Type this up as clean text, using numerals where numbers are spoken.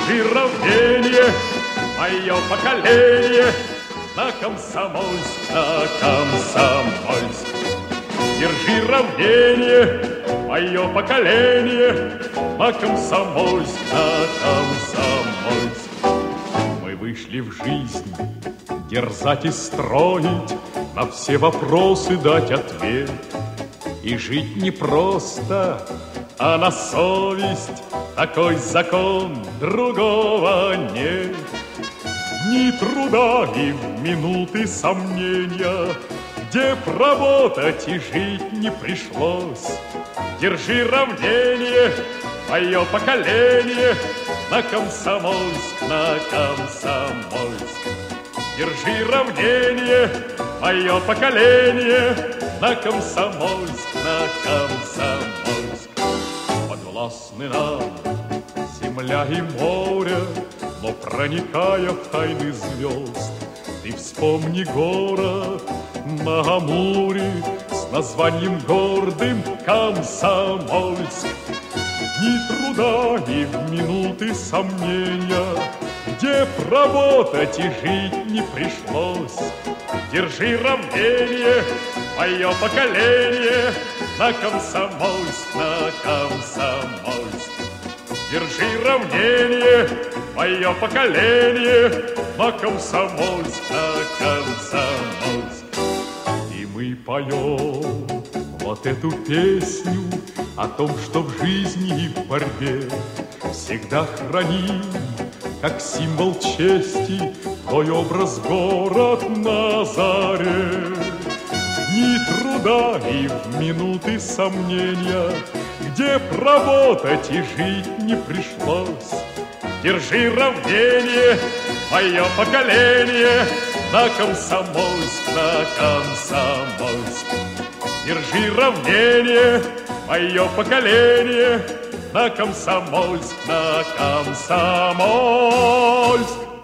Держи равнение, мое поколение, на Комсомольск, на Комсомольск. Держи равнение, мое поколение, на Комсомольск, на Комсомольск. Мы вышли в жизнь дерзать и строить, на все вопросы дать ответ. И жить не просто, а на совесть, такой закон, другого нет. Ни труда и в минуты сомнения, где б работать и жить не пришлось. Держи равнение, мое поколение, на Комсомольск, на Комсомольск. Держи равнение, мое поколение, на Комсомольск, на Комсомольск. Подвластны нам земля и море, но проникая в тайны звезд, ты вспомни город на Амуре с названием гордым Комсомольск. Ни труда, ни в минуты сомнения, где б работать и жить не пришлось. Держи равнение, мое поколение, на Комсомольск, на Комсомольск. Держи равнение, мое поколение, на Комсомольск, на Комсомольск. И мы поем вот эту песню о том, что в жизни и в борьбе всегда храним, как символ чести, твой образ город на заре. Ни труда и в минуты сомнения, где б работать и жить не пришлось. Держи равнение, мое поколение, на Комсомольск, на Комсомольск. Держи равнение, мое поколение, на Комсомольск, на Комсомольск.